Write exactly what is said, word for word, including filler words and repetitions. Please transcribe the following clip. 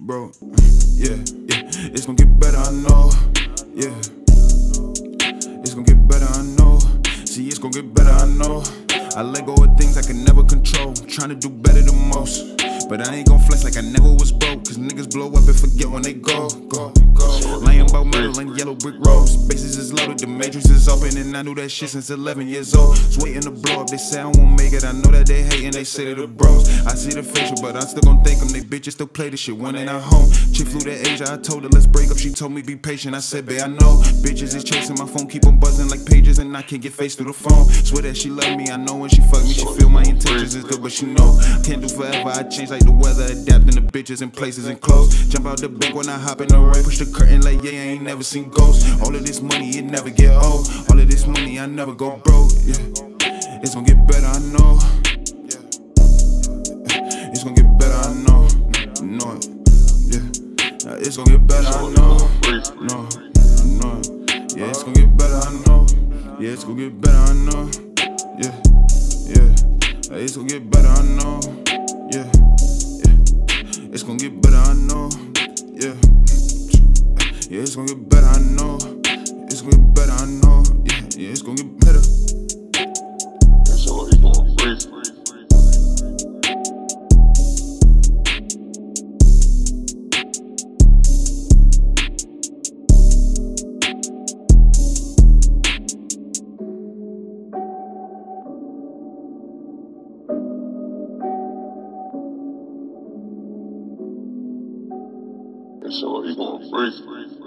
bro. Yeah, yeah, it's gonna get better, I know. Yeah, it's gonna get better, I know. See, it's gonna get better, I know. I let go of things I can never control, trying to do better than most. But I ain't gon' flex like I never was broke, cause niggas blow up and forget when they go, go, go. Lying about metal and yellow brick roads. Bases is loaded, the matrix is open, and I knew that shit since eleven years old. Just waiting to blow up, they say I won't make it. I know that they hating, they say they the bros. I see the facial, but I still gon' thank them. They bitches still play this shit when they not home. Chick flew to Asia, I told her let's break up. She told me be patient, I said babe I know. Bitches is chasing my phone, keep on buzzing like pages, and I can't get face through the phone. Swear that she love me, I know when she fuck me, she feel my intentions is good, but she know can't do forever. I change like the weather, adapting to bitches and places and clothes. Jump out the bank when I hop in the rain, push the curtain like yeah, I ain't never seen ghosts. All of this money, it never get old. All of this money, I never go broke. Yeah, it's gonna get better, I know. It's gonna get better, I know. Know it. Yeah, it's gonna get better, I know. No, no. Yeah, it's gonna get better, I know. Yeah, it's gonna get better, I know. Yeah, yeah. It's gonna get better, I know. Yeah, yeah. It's gonna get better, I know. Yeah, yeah. It's gonna get better, I know. It's gonna get better, I know. Yeah, yeah. It's gonna get better. That's all you going crazy. That's all you going crazy.